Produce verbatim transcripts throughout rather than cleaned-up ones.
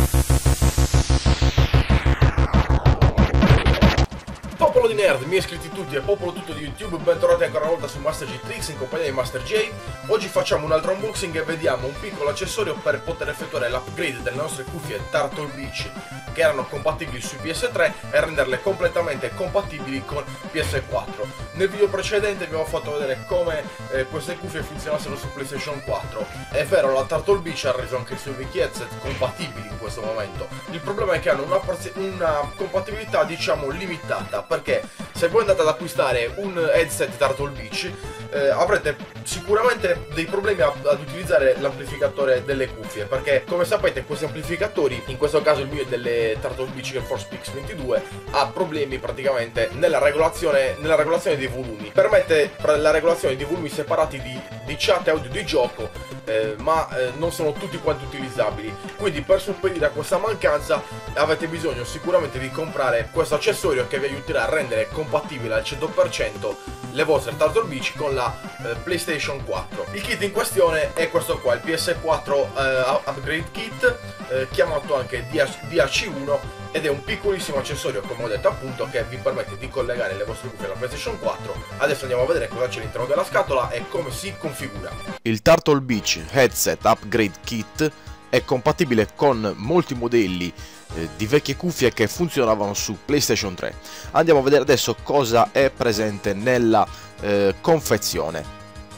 Popolo di nerd, miei iscritti tutti e popolo tutto di YouTube, bentornati ancora una volta su Master G Tricks in compagnia di Master J. Oggi facciamo un altro unboxing e vediamo un piccolo accessorio per poter effettuare l'upgrade delle nostre cuffie Turtle Beach che erano compatibili su P S tre e renderle completamente compatibili con P S quattro. Nel video precedente vi avevo fatto vedere come eh, queste cuffie funzionassero su PlayStation quattro. È vero, la Turtle Beach ha reso anche i suoi vecchi headset compatibili in questo momento. Il problema è che hanno una, una compatibilità diciamo limitata, perché se voi andate ad acquistare un headset Turtle Beach eh, avrete sicuramente dei problemi a, ad utilizzare l'amplificatore delle cuffie, perché come sapete questi amplificatori, in questo caso il mio è delle Turtle Beach che Force Pix ventidue, ha problemi praticamente nella regolazione, nella regolazione dei volumi. Permette la regolazione di volumi separati di, di chat e audio di gioco, eh, ma eh, non sono tutti quanti utilizzabili. Quindi per sopperire a questa mancanza avete bisogno sicuramente di comprare questo accessorio che vi aiuterà a rendere compatibile al cento per cento le vostre Turtle Beach con la eh, PlayStation quattro. Il kit in questione è questo qua, il P S quattro eh, Upgrade Kit, eh, chiamato anche D R C uno, ed è un piccolissimo accessorio, come ho detto appunto, che vi permette di collegare le vostre cuffie alla PlayStation quattro. Adesso andiamo a vedere cosa c'è all'interno della scatola e come si configura. Il Turtle Beach Headset Upgrade Kit è compatibile con molti modelli eh, di vecchie cuffie che funzionavano su PlayStation tre. Andiamo a vedere adesso cosa è presente nella eh, confezione.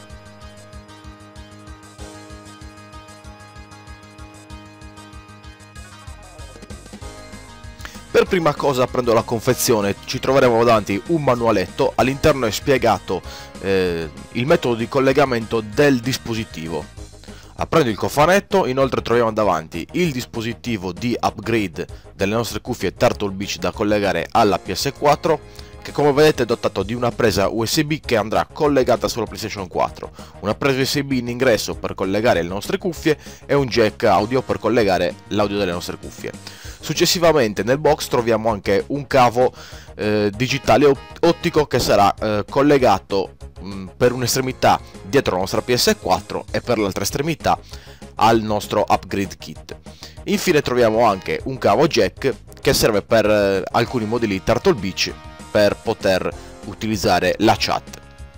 Per prima cosa prendo la confezione, ci troveremo davanti un manualetto, all'interno è spiegato eh, il metodo di collegamento del dispositivo. Aprendo il cofanetto, inoltre troviamo davanti il dispositivo di upgrade delle nostre cuffie Turtle Beach da collegare alla P S quattro, che come vedete è dotato di una presa U S B che andrà collegata sulla PlayStation quattro, una presa U S B in ingresso per collegare le nostre cuffie e un jack audio per collegare l'audio delle nostre cuffie. Successivamente nel box troviamo anche un cavo eh, digitale ottico che sarà eh, collegato mh, per un'estremità dietro la nostra P S quattro e per l'altra estremità al nostro upgrade kit. Infine troviamo anche un cavo jack che serve per eh, alcuni modelli Turtle Beach per poter utilizzare la chat.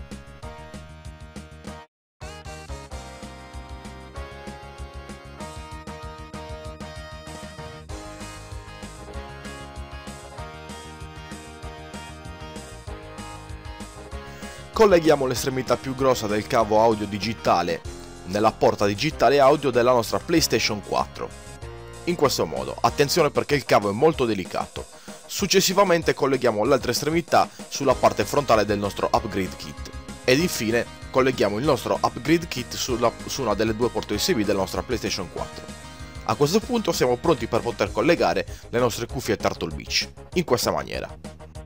Colleghiamo l'estremità più grossa del cavo audio digitale nella porta digitale audio della nostra PlayStation quattro. In questo modo, attenzione perché il cavo è molto delicato. Successivamente colleghiamo l'altra estremità sulla parte frontale del nostro upgrade kit. Ed infine colleghiamo il nostro upgrade kit sulla, su una delle due porte U S B della nostra PlayStation quattro. A questo punto siamo pronti per poter collegare le nostre cuffie Turtle Beach, in questa maniera.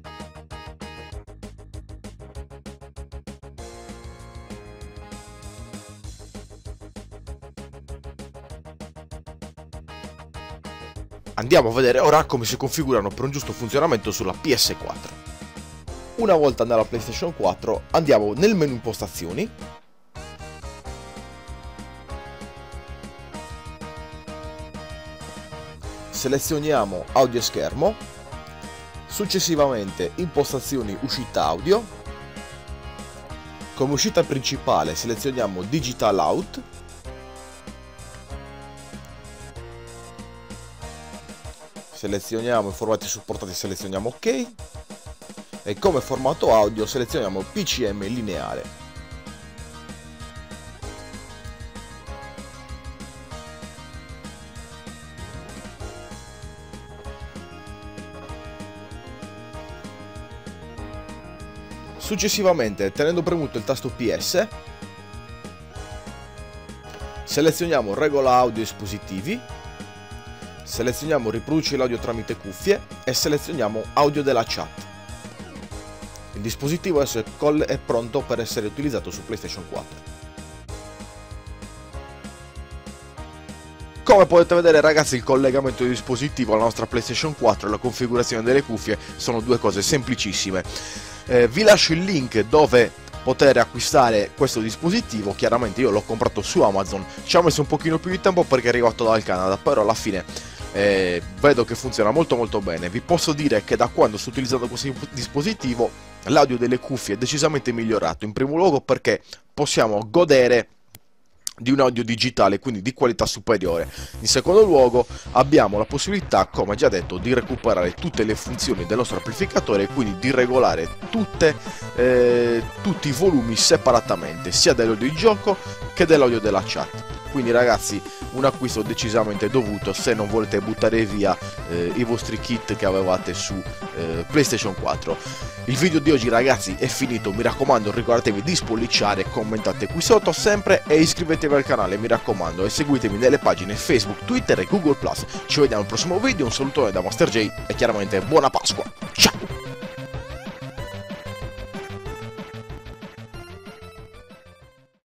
Andiamo a vedere ora come si configurano per un giusto funzionamento sulla P S quattro. Una volta nella PlayStation quattro andiamo nel menu impostazioni, selezioniamo audio e schermo, successivamente impostazioni uscita audio, come uscita principale selezioniamo Digital Out, selezioniamo i formati supportati, selezioniamo ok, e come formato audio selezioniamo P C M lineare. Successivamente, tenendo premuto il tasto P S, selezioniamo regola audio dispositivi, selezioniamo riproduci l'audio tramite cuffie e selezioniamo audio della chat. Il dispositivo adesso è, è pronto per essere utilizzato su PlayStation quattro. Come potete vedere ragazzi, il collegamento del dispositivo alla nostra PlayStation quattro e la configurazione delle cuffie sono due cose semplicissime. Eh, vi lascio il link dove poter acquistare questo dispositivo. Chiaramente io l'ho comprato su Amazon, ci ha messo un pochino più di tempo perché è arrivato dal Canada, però alla fine eh, vedo che funziona molto molto bene. Vi posso dire che da quando sto utilizzando questo dispositivo l'audio delle cuffie è decisamente migliorato, in primo luogo perché possiamo godere di un audio digitale, quindi di qualità superiore. In secondo luogo abbiamo la possibilità, come già detto, di recuperare tutte le funzioni del nostro amplificatore e quindi di regolare tutte, eh, tutti i volumi separatamente, sia dell'audio di gioco che dell'audio della chat. Quindi ragazzi, un acquisto decisamente dovuto se non volete buttare via eh, i vostri kit che avevate su eh, PlayStation quattro. Il video di oggi ragazzi è finito, mi raccomando ricordatevi di spolliciare, commentate qui sotto sempre e iscrivetevi al canale, mi raccomando, e seguitemi nelle pagine Facebook, Twitter e Google plus. Ci vediamo al prossimo video, un salutone da Master J e chiaramente buona Pasqua, ciao!